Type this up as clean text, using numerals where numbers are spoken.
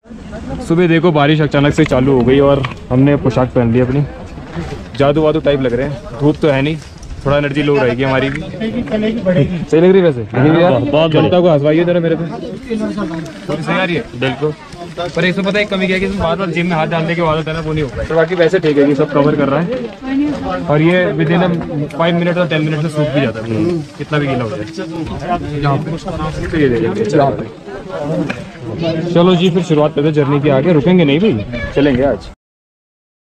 सुबह देखो बारिश अचानक से चालू हो गई और हमने पोशाक पहन ली अपनी। जादू वादू टाइप लग रहे हैं, धूप तो है नहीं, थोड़ा एनर्जी लो रहेगी हमारी भी। सही लग रही है वैसे, बहुत जनता को हंसवाइए जरा मेरे पे। सही आ रही है बिल्कुल। पर इसमें पता है कमी क्या है कि बार बार जिम में हाथ डालने की आदत है ना, वो नहीं हो पाए। तो बाकी वैसे ठीक है, ये सब कवर कर रहा है और ये विद इन 5 मिनट और 10 मिनट में सूख भी जाता है, कितना भी गीला हो जाए। चलो जी फिर शुरुआत करते हैं जर्नी की। आगे रुकेंगे नहीं भाई, चलेंगे आज।